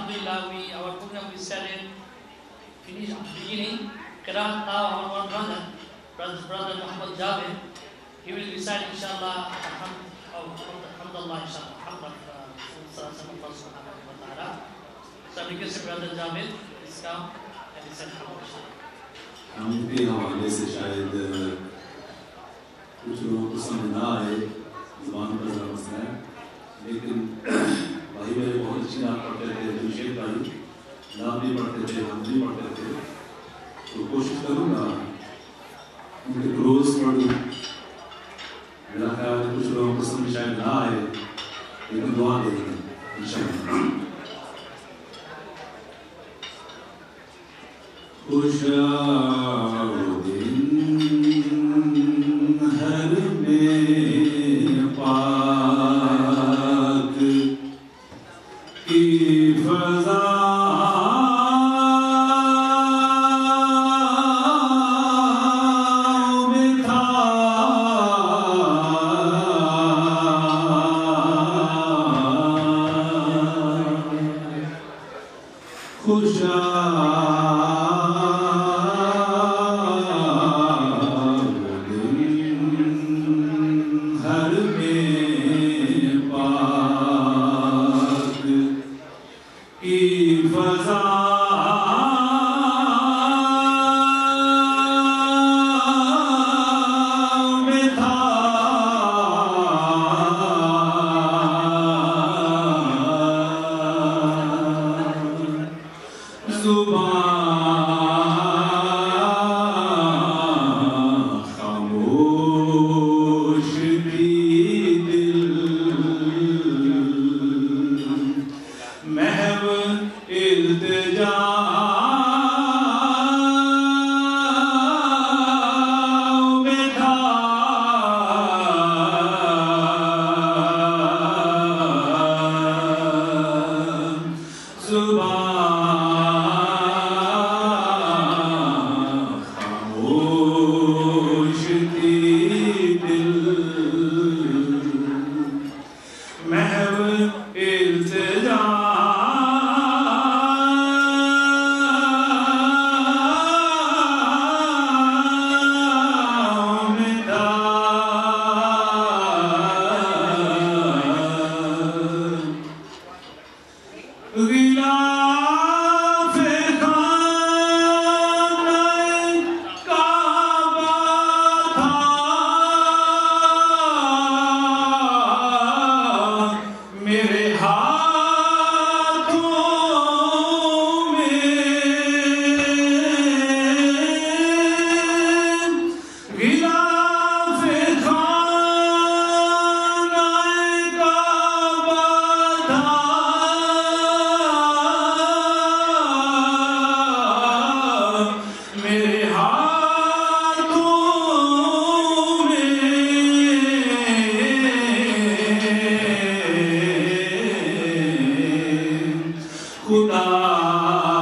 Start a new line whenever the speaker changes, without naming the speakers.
Alhamdulillah, our program we started, finished beginning. Qiraat now our one brother Muhammad Javed, he will recite inshallah, alhamdulillah inshallah, alhamdulillah. So because brother Javed is come and he said alhamdulillah.
हम भी हमारे से शायद कुछ लोगों को समझ ना आए ज़बान का ज़रा मसला है, लेकिन भाई मेरे बहुत अच्छी नाम पढ़ते थे, जोशेद भाई नाम भी पढ़ते थे, हम भी पढ़ते थे, तो कोशिश करूँगा उनके रोज़ पढ़ूँ। मेरा ख्याल है कुछ लोगों को समझ शायद ना आए, लेकिन दुआ देंगे इंशाअल्लाह। खुशावदिन हर में पाक की फ़ज़ा में था खुदा